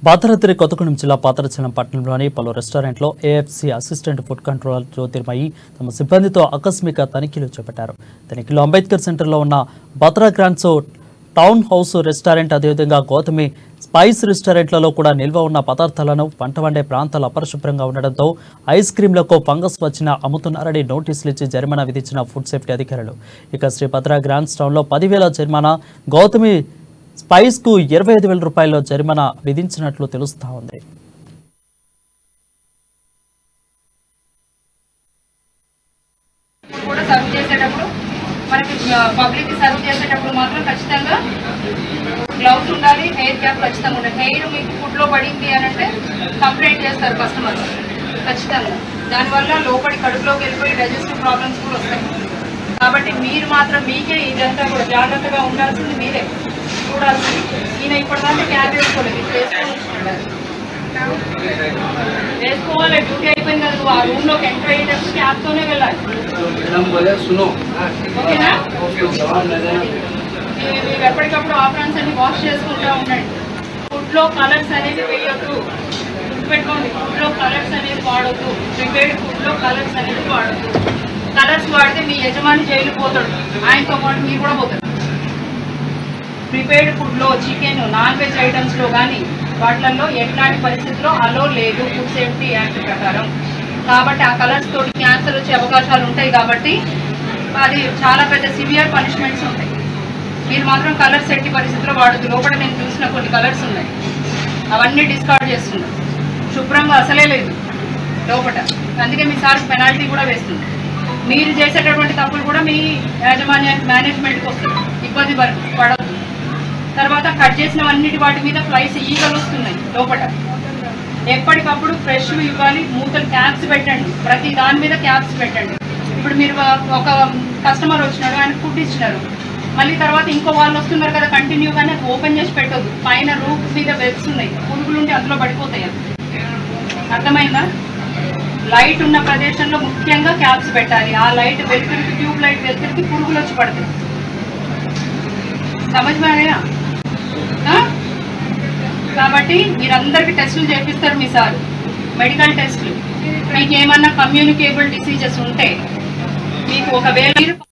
భద్రాద్రి కొత్తగూడెం జిల్లా పాతరచలం పట్టణంలోని పలు రెస్టారెంట్లో AFC assistant food controller Jyotirmayi తమ సిబ్బందితో ఆకస్మిక తనిఖీలు చేపట్టారు. తనిఖీలో అంబేద్కర్ సెంటర్లో ఉన్న Bhadra grands town house restaurant, అదేవిధంగా గౌతమి స్పైస్ రెస్టారెంట్లలో కూడా నిల్వ ఉన్న పదార్థాలను వంట వండే ప్రాంతాలు అపరిశుభ్రంగా ఉండడంతో ఐస్ క్రీంలకు ఫంగస్ వచ్చిన అమ్ముతున్నారని నోటీసులు ఇచ్చి జరిమానా విధించిన ఫుడ్ సేఫ్టీ అధికారులు. ఇక శ్రీ భద్రా గ్రాండ్స్ టౌన్లో 10,000 జరిమానా, గౌతమి స్పైస్ కు 25,000 రూపాయల జరిమానా విధించినట్లు తెలుస్తా ఉంది. పబ్లిక్ సర్వ్ చేసేటప్పుడు మాత్రం ఖచ్చితంగా గ్లౌస్ ఉండాలి, హెయిర్ క్యాప్ ఖచ్చితంగా ఉండాలి. హెయిర్ మీకు ఫుడ్లో పడింది అని అంటే కంప్లైంట్ చేస్తారు కస్టమర్ ఖచ్చితంగా. దానివల్ల లోపలి కడుపులోకి వెళ్ళిపోయి డైజెస్టివ్ ప్రాబ్లమ్స్ కూడా వస్తాయి. కాబట్టి మీరు మాత్రం మీకే ఇదంతా కూడా జాగ్రత్తగా ఉండాల్సింది మీరే చూడాల్సింది. ఈయన ఇప్పటిదాకా క్యాబ్ వేసుకోలేదు, వేసుకోవాలి. డ్యూటీ అయిపోయింది కదా, నువ్వు ఆ రూమ్ లోకి ఎంటర్ అయ్యేటప్పుడు క్యాబ్తోనే వెళ్ళాలి. ఓకేనా? మీరు ఎప్పటికప్పుడు ఆఫ్రాన్స్ అన్ని వాష్ చేసుకుంటూ ఉండండి. ఫుడ్లో కలర్స్ అనేది వేయొద్దు, గుర్తుపెట్టుకోండి. ఫుడ్లో కలర్స్ అనేది వాడొద్దు, ప్రిపేర్డ్ ఫుడ్లో కలర్స్ అనేది వాడొద్దు. కలర్స్ వాడితే మీ యజమాని జైలు పోతాడు, ఆయనతో పాటు మీరు కూడా పోతారు. ప్రిపేర్డ్ ఫుడ్లో చికెన్, నాన్ వెజ్ ఐటమ్స్లో కానీ వాటిల్లో ఎట్లాంటి పరిస్థితుల్లో అలో లేదు ఫుడ్ సేఫ్టీ యాక్ట్ ప్రకారం. కాబట్టి ఆ కలర్స్ తోటి క్యాన్సర్ వచ్చే అవకాశాలు ఉంటాయి. కాబట్టి అది చాలా పెద్ద సివియర్ పనిష్మెంట్స్ ఉంటాయి. మీరు మాత్రం కలర్స్ ఎట్టి పరిస్థితుల్లో వాడద్దు. లోపల నేను చూసిన కొన్ని కలర్స్ ఉన్నాయి, అవన్నీ డిస్కార్డ్ చేస్తున్నారు. శుభ్రంగా అసలే లేదు లోపల, అందుకే మీ సార్ పెనాల్టీ కూడా వేస్తుంది. మీరు చేసేటటువంటి తప్పులు కూడా మీ యాజమాన్యానికి, మేనేజ్మెంట్కి వస్తుంది, ఇబ్బంది పడద్దు. తర్వాత కట్ చేసినవన్నిటి వాటి మీద ఫ్లైస్ ఈగలు వస్తున్నాయి లోపల. ఎప్పటికప్పుడు ఫ్రెష్ ఇవ్వాలి, మూతలు క్యాప్స్ పెట్టండి, ప్రతి దాని మీద క్యాప్స్ పెట్టండి. ఇప్పుడు మీరు ఒక కస్టమర్ వచ్చినాడు, ఆయన ఫుడ్ ఇచ్చినారు, మళ్ళీ తర్వాత ఇంకో వాళ్ళు వస్తున్నారు కదా, కంటిన్యూగానే ఓపెన్ చేసి పెట్టొద్దు. పైన రూఫ్ మీద వెబ్స్ ఉన్నాయి, పురుగులుండి అందులో పడిపోతాయి. అర్థమైందా? లైట్ ఉన్న ప్రదేశంలో ముఖ్యంగా క్యాప్స్ పెట్టాలి. ఆ లైట్ వెలుతురికి, ట్యూబ్ లైట్ వెలుతురికి పురుగులు వచ్చి పడతాయి. సమజ్మేనా? కాబట్టి మీరందరికీ టెస్టులు చేపిస్తారు మీ సార్, మెడికల్ టెస్టులు. మీకు ఏమన్నా కమ్యూనికేబుల్ డిసీజెస్ ఉంటే, మీకు ఒకవేళ